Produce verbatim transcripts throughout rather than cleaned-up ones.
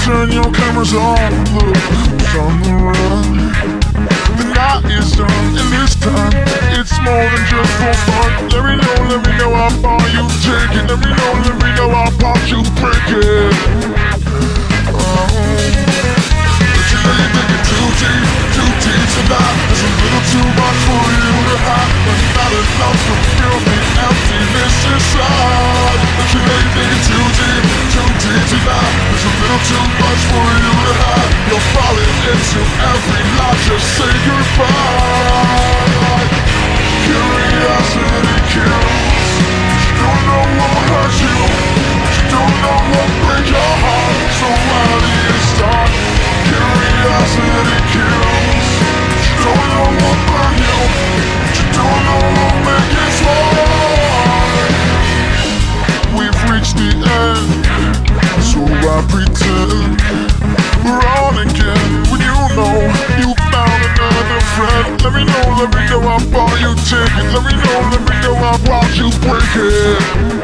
turn your cameras on. Look, who's on the run. The night is done, and this time it's more than just for fun. Let me know, let me know how far you take it. Let me know, let me know how far you break it. Oh, but you know you think it too deep, too deep tonight. It's a little too much for you to hide, but not enough to fill the emptiness inside. But you know you think it too deep, too deep tonight. It's a little too much for you to hide. You're falling into every lie, just say goodbye. Curiosity kills. You don't know what hurt you, you don't know what breaks your heart. So why do you start? Curiosity kills. You don't know what burn you, you don't know what make it smart. We've reached the end, so I pretend we're on again. When you know you found another friend. Let me know, let me know how far you take it. Let me know, let me know how far you break it.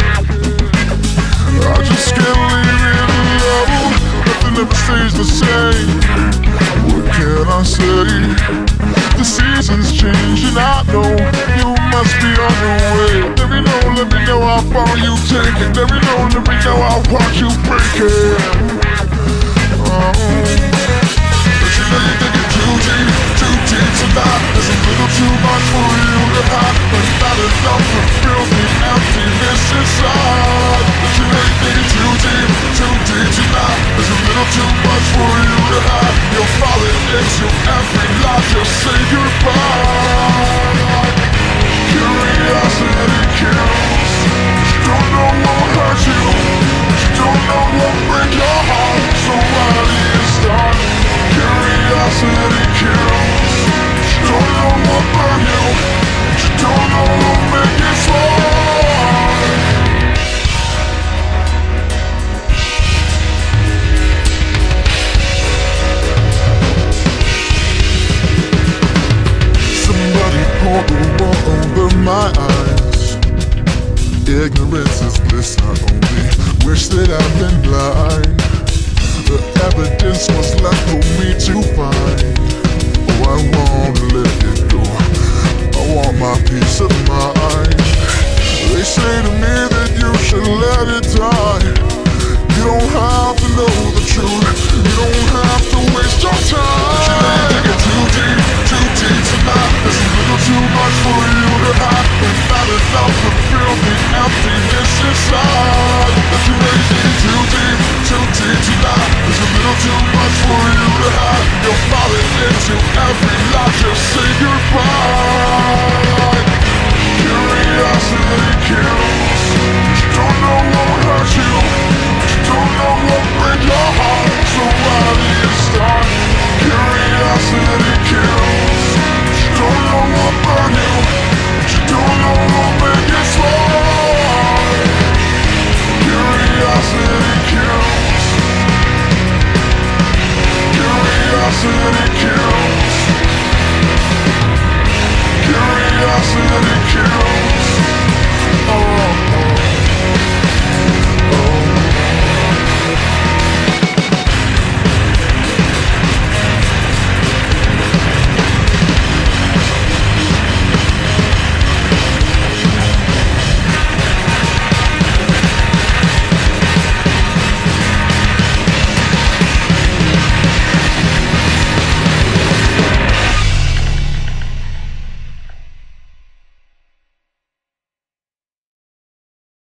I just can't leave it alone. Nothing ever stays the same. What can I say? The seasons change and I know you must be on your way. Let me know, let me know how far you take it. Let me know, let me know how far you break it. Oh, but you know you think it too deep, too deep tonight. There's a little too much for you to hide, but not enough to fill the emptiness inside. But you know you think it too deep, too deep tonight. There's a little too much for you to hide. You're falling into every lie, just say goodbye. Curiosity kills. You don't know what hurt you, you don't know what break your heart. So why do you start? Curiosity kills. You don't know what burn you, you don't know what make it smart. Somebody poured the water over my eyes. Ignorance is bliss, I only wish that I'd been blind. The evidence was left for me to find.